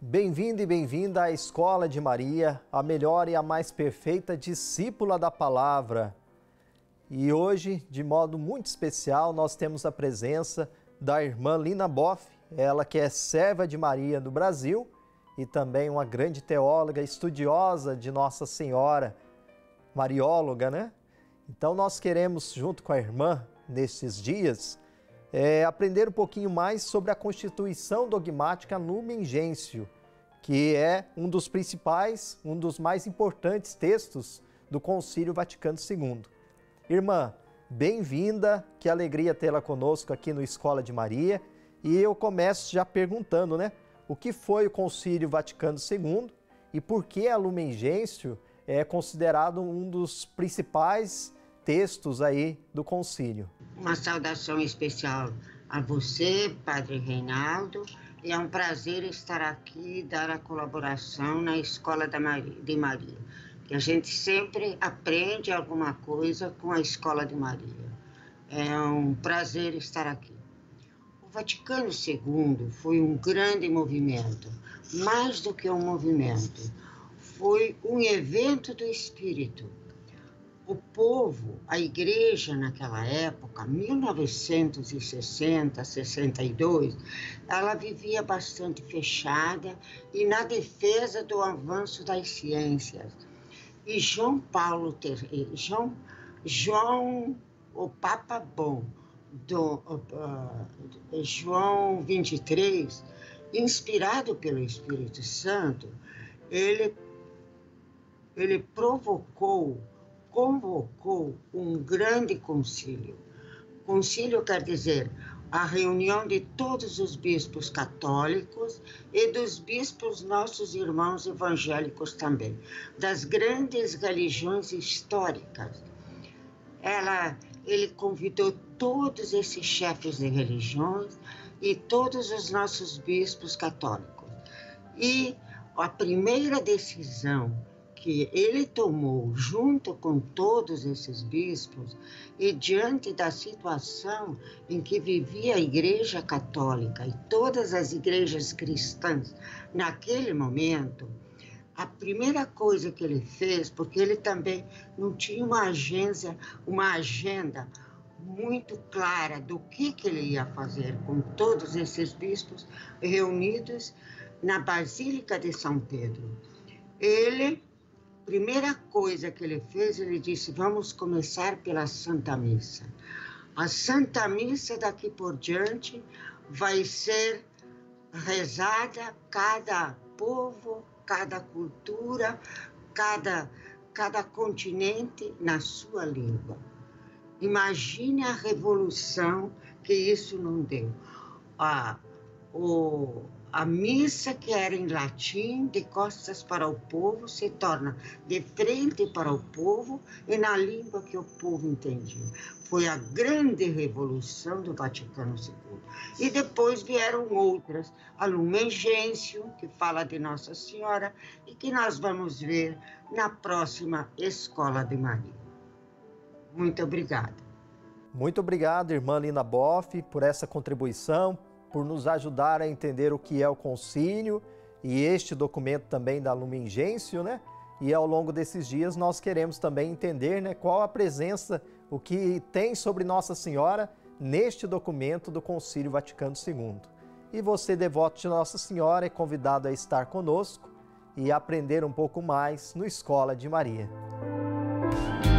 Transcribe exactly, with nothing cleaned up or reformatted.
Bem-vindo e bem-vinda à Escola de Maria, a melhor e a mais perfeita discípula da palavra. E hoje, de modo muito especial, nós temos a presença da irmã Lina Boff, ela que é serva de Maria do Brasil e também uma grande teóloga, estudiosa de Nossa Senhora, marióloga, né? Então nós queremos, junto com a irmã, nesses dias, é, aprender um pouquinho mais sobre a Constituição Dogmática Lumen Gentium, que é um dos principais, um dos mais importantes textos do Concílio Vaticano segundo. Irmã, bem-vinda, que alegria tê-la conosco aqui no Escola de Maria. E eu começo já perguntando, né? O que foi o Concílio Vaticano segundo e por que a Lumen Gentium é considerado um dos principais textos aí do concílio? Uma saudação especial a você, Padre Reinaldo. E é um prazer estar aqui e dar a colaboração na Escola de Maria. Que a gente sempre aprende alguma coisa com a Escola de Maria. É um prazer estar aqui. O Vaticano segundo foi um grande movimento, mais do que um movimento, foi um evento do Espírito. O povo, a igreja naquela época, mil novecentos e sessenta, sessenta e dois, ela vivia bastante fechada e na defesa do avanço das ciências. E João Paulo, João, João o Papa Bom, do, uh, João vinte e três, inspirado pelo Espírito Santo, ele, ele provocou, convocou um grande concílio. Concílio quer dizer a reunião de todos os bispos católicos e dos bispos nossos irmãos evangélicos também, das grandes religiões históricas. Ela, ele convidou todos esses chefes de religiões e todos os nossos bispos católicos. E a primeira decisão que ele tomou junto com todos esses bispos e diante da situação em que vivia a Igreja Católica e todas as igrejas cristãs naquele momento, a primeira coisa que ele fez, porque ele também não tinha uma agenda, uma agenda muito clara do que, que ele ia fazer com todos esses bispos reunidos na Basílica de São Pedro. Ele Primeira coisa que ele fez, ele disse, vamos começar pela Santa Missa. A Santa Missa daqui por diante vai ser rezada cada povo, cada cultura, cada, cada continente na sua língua. Imagine a revolução que isso não deu. Ah, o... A missa que era em latim, de costas para o povo, se torna de frente para o povo e na língua que o povo entendia. Foi a grande revolução do Vaticano segundo. E depois vieram outras, a Lumen Gentium, que fala de Nossa Senhora, e que nós vamos ver na próxima Escola de Maria. Muito obrigada. Muito obrigado, irmã Lina Boff, por essa contribuição, por nos ajudar a entender o que é o concílio e este documento também da Lumen Gentium, né? E ao longo desses dias nós queremos também entender, né, qual a presença, o que tem sobre Nossa Senhora neste documento do Concílio Vaticano segundo. E você, devoto de Nossa Senhora, é convidado a estar conosco e aprender um pouco mais no Escola de Maria.